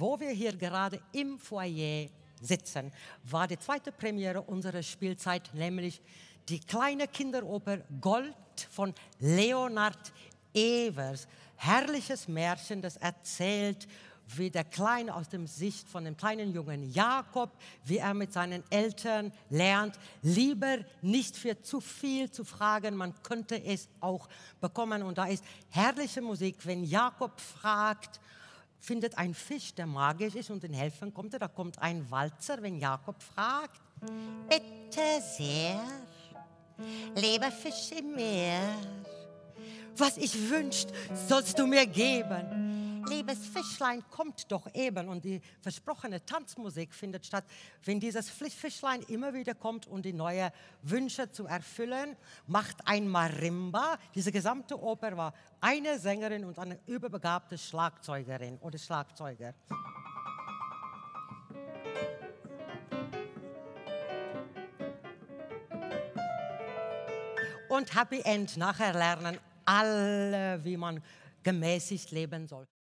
wo wir hier gerade im Foyer sitzen, war die zweite Premiere unserer Spielzeit, nämlich die kleine Kinderoper Gold von Leonhard Evers. Herrliches Märchen, das erzählt, wie der Kleine aus der Sicht von dem kleinen Jungen Jakob, wie er mit seinen Eltern lernt, lieber nicht für zu viel zu fragen, man könnte es auch bekommen. Und da ist herrliche Musik, wenn Jakob fragt, findet ein Fisch, der magisch ist und ihn helfen konnte. Da kommt ein Walzer, wenn Jakob fragt. Bitte sehr, lieber Fisch im Meer, was ich wünscht, sollst du mir geben. Liebes Fischlein, kommt doch eben. Und die versprochene Tanzmusik findet statt, wenn dieses Fischlein immer wieder kommt, um die neuen Wünsche zu erfüllen, macht ein Marimba. Diese gesamte Oper war eine Sängerin und eine überbegabte Schlagzeugerin oder Schlagzeuger. Und Happy End, nachher lernen alle, wie man gemäßigt leben soll.